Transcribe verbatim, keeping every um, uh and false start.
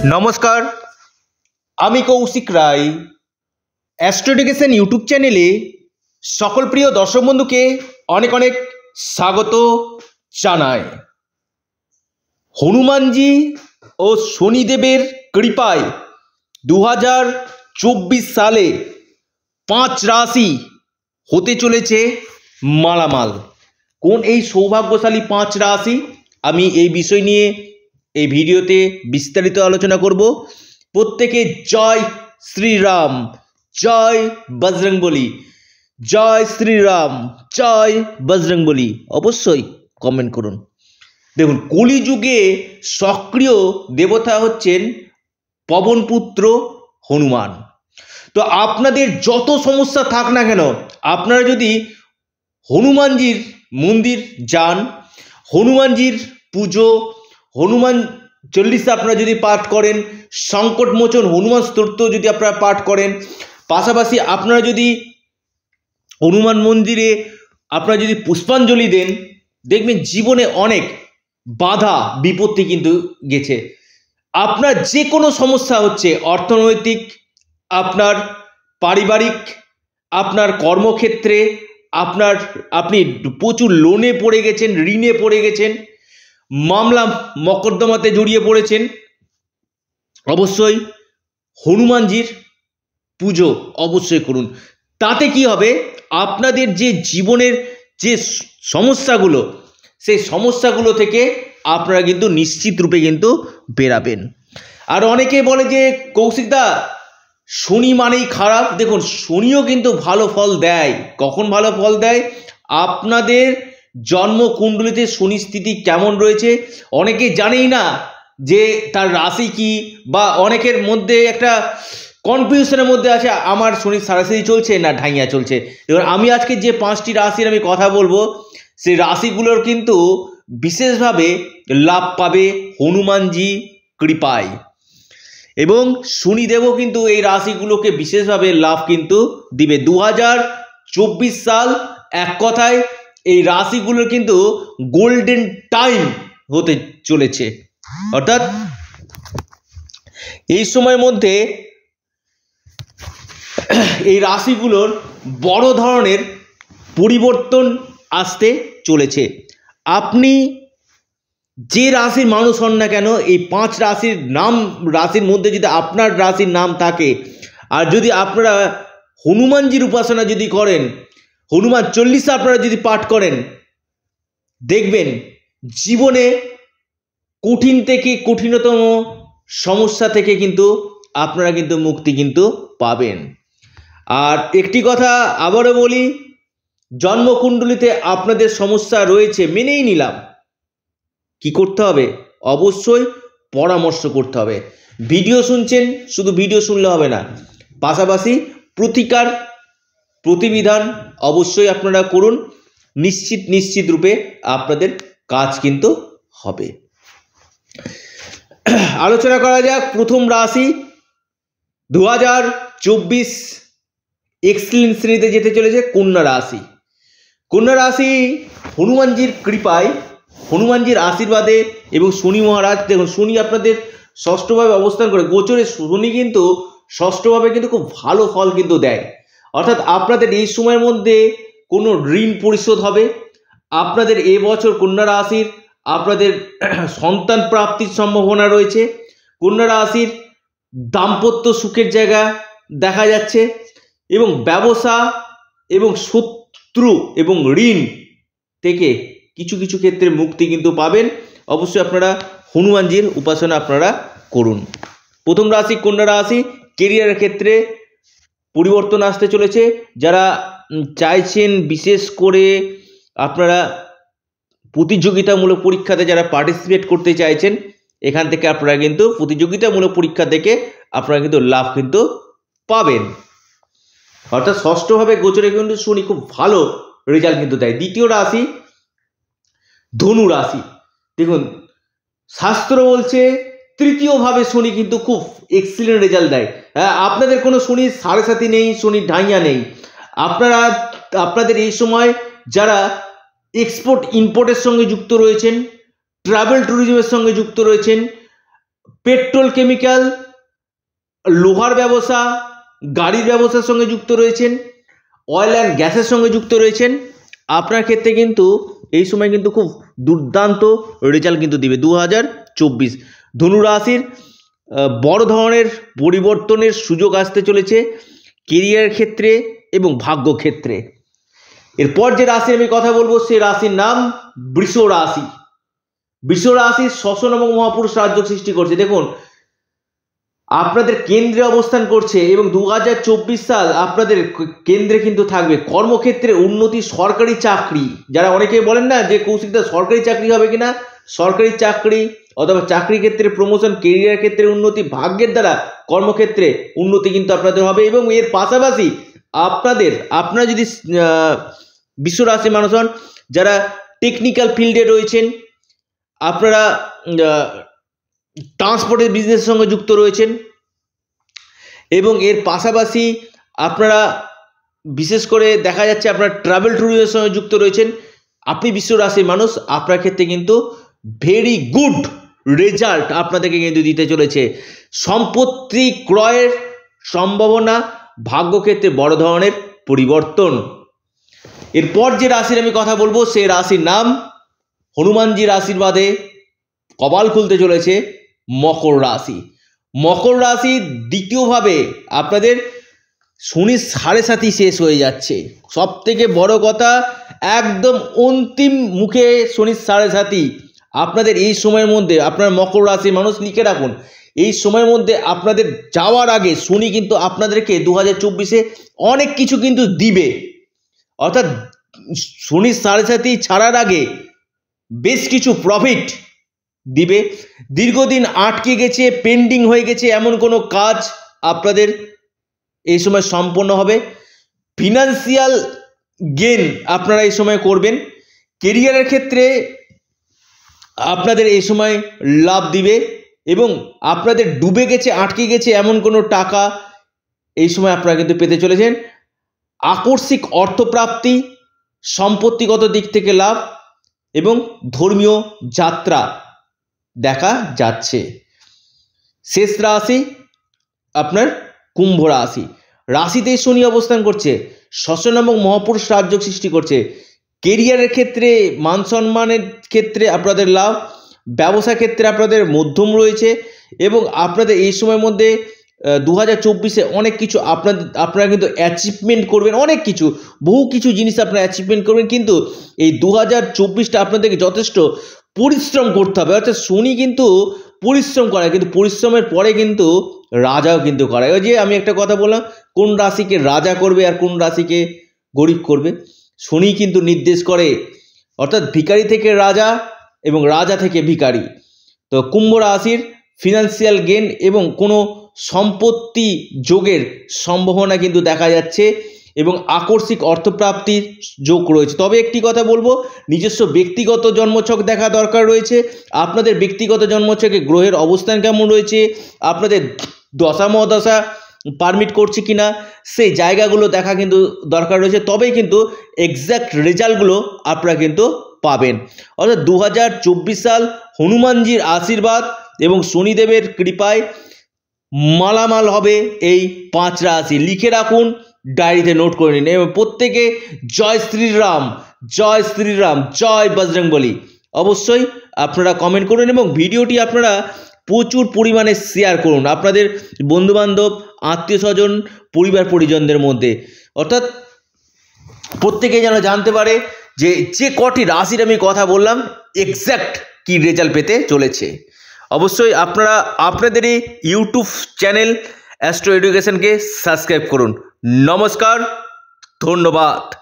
নমস্কার, আমি Koushik Roy. Astro education YouTube চ্যানেলে সকল প্রিয় দর্শক বন্ধুকে অনেক অনেক স্বাগত জানাই। হনুমানজি ও শনিদেবের কৃপায় দু হাজার চব্বিশ সালে পাঁচ রাশি হতে চলেছে মালামাল। কোন এই সৌভাগ্যশালী পাঁচ রাশি, আমি এই বিষয় নিয়ে এই ভিডিওতে বিস্তারিত আলোচনা করব। প্রত্যেকে জয় শ্রীরাম, জয় বজরংবলী, জয় শ্রীরাম, জয় বজরংবলী অবশ্যই কমেন্ট করুন। দেখুন, কলিযুগে সক্রিয় দেবতা হচ্ছেন পবনপুত্র হনুমান। তো আপনাদের যত সমস্যা থাক না কেন, আপনারা যদি হনুমানজির মন্দির যান, হনুমানজির পুজো, হনুমান চল্লিশা আপনারা যদি পাঠ করেন, সংকট মোচন হনুমান স্তোত্র যদি আপনারা পাঠ করেন, পাশাপাশি আপনারা যদি হনুমান মন্দিরে আপনারা যদি পুষ্পাঞ্জলি দেন, দেখবেন জীবনে অনেক বাধা বিপত্তি কিন্তু গেছে। আপনার যে কোনো সমস্যা হচ্ছে, অর্থনৈতিক, আপনার পারিবারিক, আপনার কর্মক্ষেত্রে, আপনার আপনি প্রচুর লোনে পড়ে গেছেন, ঋণে পড়ে গেছেন, মামলা মকদ্দমাতে জড়িয়ে পড়েছেন, অবশ্যই হনুমানজির পুজো অবশ্যই করুন। তাতে কি হবে, আপনাদের যে জীবনের যে সমস্যাগুলো, সেই সমস্যাগুলো থেকে আপনারা কিন্তু নিশ্চিত রূপে কিন্তু বেরাবেন। আর অনেকে বলে যে কৌশিকদা শনি মানেই খারাপ। দেখুন, শনিও কিন্তু ভালো ফল দেয়। কখন ভালো ফল দেয়? আপনাদের জন্মকুণ্ডলিতে শনি স্থিতি কেমন রয়েছে, অনেকে জানেই না যে তার রাশি কি, বা অনেকের মধ্যে একটা কনফিউশনের মধ্যে আছে আমার শনি সারাসারি চলছে না ঢাইয়া চলছে। এবার আমি আজকে যে পাঁচটি রাশির আমি কথা বলবো, সেই রাশিগুলোর কিন্তু বিশেষভাবে লাভ পাবে হনুমানজি কৃপায়, এবং শনিদেবও কিন্তু এই রাশিগুলোকে বিশেষভাবে লাভ কিন্তু দিবে। দু হাজার চব্বিশ সাল এক কথায় এই রাশিগুলোর কিন্তু গোল্ডেন টাইম হতে চলেছে। অর্থাৎ এই সময়ের মধ্যে এই রাশিগুলোর বড় ধরনের পরিবর্তন আসতে চলেছে। আপনি যে রাশির মানুষ হন না কেন, এই পাঁচ রাশির নাম রাশির মধ্যে যদি আপনার রাশির নাম থাকে, আর যদি আপনারা হনুমানজির উপাসনা যদি করেন, হনুমান চল্লিশা আপনারা যদি পাঠ করেন, দেখবেন জীবনে কঠিন থেকে কঠিনতম সমস্যা থেকে কিন্তু আপনারা কিন্তু মুক্তি কিন্তু পাবেন। আর একটি কথা আবারও বলি, জন্মকুণ্ডলিতে আপনাদের সমস্যা রয়েছে, মেনেই নিলাম। কি করতে হবে? অবশ্যই পরামর্শ করতে হবে। ভিডিও শুনছেন, শুধু ভিডিও শুনলে হবে না, পাশাপাশি প্রতিকার প্রতিবিধান অবশ্যই আপনারা করুন। নিশ্চিত নিশ্চিত রূপে আপনাদের কাজ কিন্তু হবে। আলোচনা করা যাক প্রথম রাশি। দু হাজার চব্বিশ এক্সেলেন্ট শ্রেণীতে যেতে চলেছে কন্যা রাশি। কন্যা রাশি হনুমানজির কৃপায়, হনুমানজির আশীর্বাদে এবং শনি মহারাজ, দেখুন শনি আপনাদের ষষ্ঠভাবে অবস্থান করে, গোচরে শনি কিন্তু ষষ্ঠভাবে কিন্তু খুব ভালো ফল কিন্তু দেয়। অর্থাৎ আপনাদের এই সময়ের মধ্যে কোনো ঋণ পরিশোধ হবে। আপনাদের এবছর কন্যা রাশির আপনাদের সন্তান প্রাপ্তির সম্ভাবনা রয়েছে। কন্যা রাশির দাম্পত্য সুখের জায়গা দেখা যাচ্ছে, এবং ব্যবসা এবং শত্রু এবং ঋণ থেকে কিছু কিছু ক্ষেত্রে মুক্তি কিন্তু পাবেন। অবশ্যই আপনারা হনুমানজির উপাসনা আপনারা করুন। প্রথম রাশি কন্যা রাশি, কেরিয়ারের ক্ষেত্রে পরিবর্তন আসতে চলেছে। যারা চাইছেন বিশেষ করে আপনারা প্রতিযোগিতামূলক পরীক্ষাতে যারা পার্টিসিপেট করতে চাইছেন, এখান থেকে আপনারা কিন্তু প্রতিযোগিতামূলক পরীক্ষা থেকে আপনারা কিন্তু লাভ কিন্তু পাবেন। অর্থাৎ ষষ্ঠভাবে গোচরে কিন্তু শনি খুব ভালো রেজাল্ট কিন্তু দেয়। দ্বিতীয় রাশি ধনু রাশি। দেখুন, শাস্ত্র বলছে তৃতীয়ভাবে শনি কিন্তু খুব এক্সিলেন্ট রেজাল্ট দেয়। হ্যাঁ, আপনাদের কোনো শনির সাড়ে সাথী নেই, শনির ঢাইয়া নেই। আপনারা আপনাদের এই সময় যারা এক্সপোর্ট ইম্পোর্টের সঙ্গে যুক্ত রয়েছেন, ট্রাভেল ট্যুরিজমের সঙ্গে যুক্ত রয়েছেন, পেট্রোল কেমিক্যাল, লোহার ব্যবসা, গাড়ির ব্যবসার সঙ্গে যুক্ত রয়েছেন, অয়েল অ্যান্ড গ্যাসের সঙ্গে যুক্ত রয়েছেন, আপনার ক্ষেত্রে কিন্তু এই সময় কিন্তু খুব দুর্দান্ত রেজাল্ট কিন্তু দিবে দু হাজার চব্বিশ। ধনু রাশির বড় ধরনের পরিবর্তনের সুযোগ আসতে চলেছে কেরিয়ার ক্ষেত্রে এবং ভাগ্য ক্ষেত্রে। এরপর যে রাশির আমি কথা বলবো সেই রাশির নাম বৃষ রাশি। বৃষ রাশির শ্বসন এবং মহাপুরুষ রাজযোগ সৃষ্টি করছে। দেখুন, আপনাদের কেন্দ্রে অবস্থান করছে এবং দু হাজার চব্বিশ সাল আপনাদের কেন্দ্রে কিন্তু থাকবে। কর্মক্ষেত্রে উন্নতি, সরকারি চাকরি, যারা অনেকে বলেন না যে কৌশিকদা সরকারি চাকরি হবে কিনা, সরকারি চাকরি অথবা চাকরি ক্ষেত্রে প্রমোশন, কেরিয়ার ক্ষেত্রে উন্নতি, ভাগ্যের দ্বারা কর্মক্ষেত্রে উন্নতি কিন্তু আপনাদের হবে। এবং এর পাশাপাশি আপনাদের আপনারা যদি বিশ্ব রাশি মানুষ হন, যারা টেকনিক্যাল ফিল্ডে রয়েছেন, আপনারা ট্রান্সপোর্টের বিজনেসের সঙ্গে যুক্ত রয়েছেন এবং এর পাশাপাশি আপনারা বিশেষ করে দেখা যাচ্ছে আপনারা ট্রাভেল ট্যুরিজমের সঙ্গে যুক্ত রয়েছেন, আপনি বিশ্ব রাশির মানুষ, আপনার ক্ষেত্রে কিন্তু ভেরি গুড রেজাল্ট আপনাদেরকে কিন্তু দিতে চলেছে। সম্পত্তি ক্রয়ের সম্ভাবনা, ভাগ্যক্ষেত্রে বড় ধরনের পরিবর্তন। এরপর যে রাশির আমি কথা বলবো সেই রাশির নাম হনুমানজির আশীর্বাদে কপাল খুলতে চলেছে মকর রাশি। মকর রাশি দ্বিতীয়ভাবে আপনাদের শনি সাড়ে সাতি শেষ হয়ে যাচ্ছে। সব থেকে বড় কথা, একদম অন্তিম মুখে শনির সাড়ে সাতি। আপনাদের এই সময়ের মধ্যে, আপনার মকর রাশির মানুষ লিখে রাখুন, এই সময়ের মধ্যে আপনাদের যাওয়ার আগে শনি কিন্তু আপনাদেরকে দু হাজার চব্বিশে অনেক কিছু কিন্তু দিবে। অর্থাৎ শনির সাড়ে সাতি ছাড়ার আগে বেশ কিছু প্রফিট দিবে। দীর্ঘদিন আটকে গেছে, পেন্ডিং হয়ে গেছে এমন কোনো কাজ আপনাদের এই সময় সম্পন্ন হবে। ফিনান্সিয়াল গেন আপনারা এই সময় করবেন। কেরিয়ারের ক্ষেত্রে আপনাদের এই সময় লাভ দিবে এবং আপনাদের ডুবে গেছে, আটকে গেছে এমন কোনো টাকা এই সময় আপনারা কিন্তু পেতে চলেছেন। আকস্মিক অর্থপ্রাপ্তি, সম্পত্তিগত দিক থেকে লাভ এবং ধর্মীয় যাত্রা দেখা যাচ্ছে। শেষ রাশি আপনার কুম্ভ রাশি। রাশিতেই শনি অবস্থান করছে, শ্বসন এবং মহাপুরুষ রাজযোগ সৃষ্টি করছে। কেরিয়ারের ক্ষেত্রে, মান সম্মানের ক্ষেত্রে আপনাদের লাভ, ব্যবসা ক্ষেত্রে আপনাদের মধ্যম রয়েছে এবং আপনাদের এই সময়ের মধ্যে দু হাজার চব্বিশে অনেক কিছু আপনাদের আপনারা কিন্তু অ্যাচিভমেন্ট করবেন, অনেক কিছু বহু কিছু জিনিস আপনারা অ্যাচিভমেন্ট করবেন। কিন্তু এই দু হাজার চব্বিশটা আপনাদেরকে যথেষ্ট পরিশ্রম করতে হবে। অর্থাৎ শনি কিন্তু পরিশ্রম করায়, কিন্তু পরিশ্রমের পরে কিন্তু রাজাও কিন্তু করায়। ওই যে আমি একটা কথা বললাম, কোন রাশিকে রাজা করবে আর কোন রাশিকে গরিব করবে, শনি কিন্তু নির্দেশ করে। অর্থাৎ ভিখারি থেকে রাজা এবং রাজা থেকে ভিখারি। তো কুম্ভ রাশির ফিনান্সিয়াল গেন এবং কোনো সম্পত্তি যোগের সম্ভাবনা কিন্তু দেখা যাচ্ছে এবং আকস্মিক অর্থপ্রাপ্তির যোগ রয়েছে। তবে একটি কথা বলবো, নিজস্ব ব্যক্তিগত জন্মছক দেখা দরকার রয়েছে। আপনাদের ব্যক্তিগত জন্মছকে গ্রহের অবস্থান কেমন রয়েছে, আপনাদের দশা মহাদশা পারমিট করছে কিনা, সেই জায়গাগুলো দেখা কিন্তু দরকার রয়েছে। তবেই কিন্তু এক্স্যাক্ট রেজাল্টগুলো আপনারা কিন্তু পাবেন। অর্থাৎ দু হাজার চব্বিশ সাল হনুমানজির আশীর্বাদ এবং শনিদেবের কৃপায় মালামাল হবে এই পাঁচ রাশি। লিখে রাখুন, ডায়েরিতে নোট করে নিন এবং প্রত্যেকে জয় শ্রীরাম, জয় শ্রীরাম, জয় বজরংবলী অবশ্যই আপনারা কমেন্ট করুন এবং ভিডিওটি আপনারা প্রচুর পরিমাণে শেয়ার করুন আপনাদের বন্ধুবান্ধব, আত্মীয় স্বজন, পরিবার পরিজনদের মধ্যে। অর্থাৎ প্রত্যেকে যেন জানতে পারে যে যে কটি রাশির আমি কথা বললাম এক্স্যাক্ট কি রেজাল্ট পেতে চলেছে। অবশ্যই আপনারা আপনাদের এই ইউটিউব চ্যানেল অ্যাস্ট্রো এডুকেশনকে সাবস্ক্রাইব করুন। নমস্কার, ধন্যবাদ।